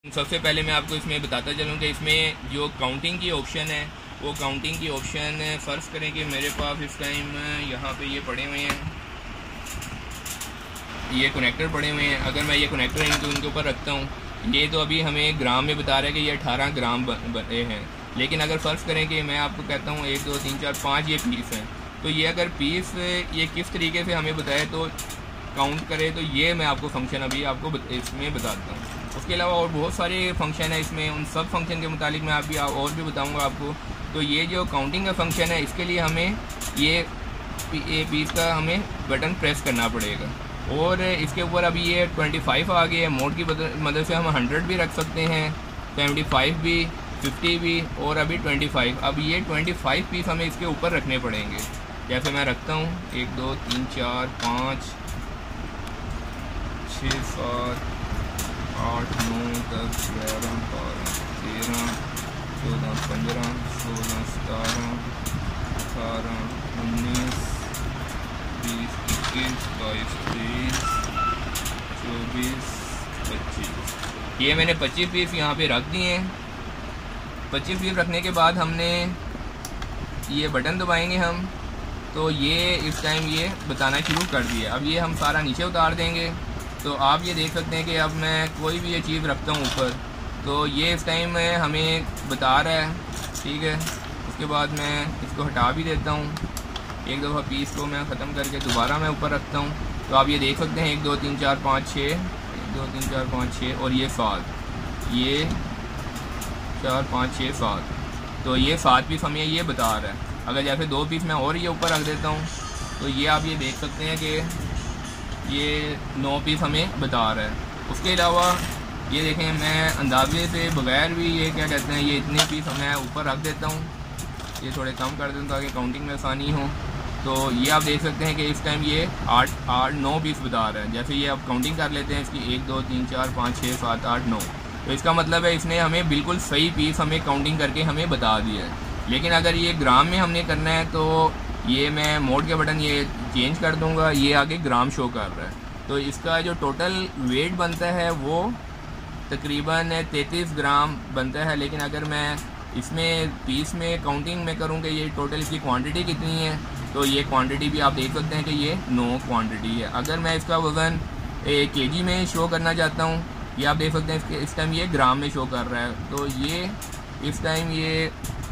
सबसे पहले मैं आपको इसमें बताता चलूँ कि इसमें जो काउंटिंग की ऑप्शन है वो काउंटिंग की ऑप्शन फ़र्ज़ करें कि मेरे पास इस टाइम यहाँ पे ये पड़े हुए हैं, ये कनेक्टर पड़े हुए हैं। अगर मैं ये कनेक्टर इनके ऊपर रखता हूँ, ये तो अभी हमें ग्राम में बता रहा है कि ये 18 ग्राम बने हैं। लेकिन अगर फ़र्ज़ करें कि मैं आपको कहता हूँ 1 2 3 4 5 ये पीस हैं, तो ये अगर पीस ये किस तरीके से हमें बताए तो काउंट करे, तो ये मैं आपको फंक्शन अभी आपको इसमें बताता हूँ। उसके अलावा और बहुत सारे फंक्शन है इसमें, उन सब फंक्शन के मुतालिक मैं अभी और भी बताऊँगा आपको। तो ये जो काउंटिंग का फंक्शन है, इसके लिए हमें ये पीस का हमें बटन प्रेस करना पड़ेगा। और इसके ऊपर अभी ये 25 आ गया है। मोड की मदद से हम 100 भी रख सकते हैं, 75 भी, 50 भी और अभी 25। अब ये 25 पीस हमें इसके ऊपर रखने पड़ेंगे। जैसे मैं रखता हूँ 1 2 3 4 5 6 7 8 9 10 11 12 13 14 15 16 17 18 19 20 21 22 23 24 25। ये मैंने 25 पीस यहाँ पे रख दिए हैं। 25 पीस रखने के बाद हमने ये बटन दबाएंगे हम, तो ये इस टाइम ये बताना शुरू कर दिया। अब ये हम सारा नीचे उतार देंगे। तो आप ये देख सकते हैं कि अब मैं कोई भी ये चीज़ रखता हूँ ऊपर, तो ये इस टाइम हमें बता रहा है, ठीक है। उसके बाद मैं इसको हटा भी देता हूँ। एक दफ़ा पीस को मैं ख़त्म करके दोबारा मैं ऊपर रखता हूँ, तो आप ये देख सकते हैं 1 2 3 4 5 6 1 2 3 4 5 6 और ये 7, ये 4 5 6 7। तो ये 7 पीस हमें ये बता रहा है। अगर जैसे 2 पीस मैं और ये ऊपर रख देता हूँ, तो ये आप ये देख सकते हैं कि ये 9 पीस हमें बता रहा है। उसके अलावा ये देखें, मैं अंदाजे से बगैर भी ये क्या कहते हैं ये इतने पीस मैं ऊपर रख देता हूँ। ये थोड़े कम कर देता हूँ ताकि काउंटिंग में आसानी हो। तो ये आप देख सकते हैं कि इस टाइम ये 9 पीस बता रहा है। जैसे ये आप काउंटिंग कर लेते हैं इसकी 1 2 3 4 5 6 7 8 9, तो इसका मतलब है इसने हमें बिल्कुल सही पीस हमें काउंटिंग करके हमें बता दिया है। लेकिन अगर ये ग्राम में हमने करना है, तो ये मैं मोड के बटन ये चेंज कर दूंगा, ये आगे ग्राम शो कर रहा है। तो इसका जो टोटल वेट बनता है वो तकरीबन 33 ग्राम बनता है। लेकिन अगर मैं इसमें पीस में काउंटिंग में करूँ कि ये टोटल इसकी क्वांटिटी कितनी है, तो ये क्वांटिटी भी आप देख सकते हैं कि ये 9 क्वांटिटी है। अगर मैं इसका वज़न केजी में शो करना चाहता हूँ, ये आप देख सकते हैं इस टाइम ये ग्राम में शो कर रहा है। तो ये इस टाइम ये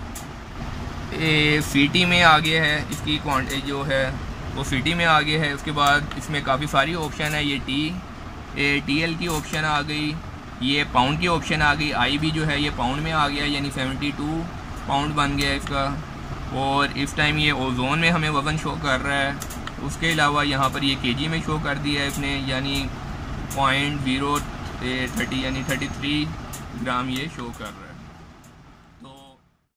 फीटी में आ गया है, इसकी क्वांटिटी जो है वो फीटी में आ गया है। उसके बाद इसमें काफ़ी सारी ऑप्शन है, ये TL की ऑप्शन आ गई, ये पाउंड की ऑप्शन आ गई, आई भी जो है ये पाउंड में आ गया, यानी 72 पाउंड बन गया इसका। और इस टाइम ये ओजोन में हमें वज़न शो कर रहा है। उसके अलावा यहाँ पर ये केजी में शो कर दिया है इसने, यानी 0.030 यानी 33 ग्राम ये शो कर रहा है।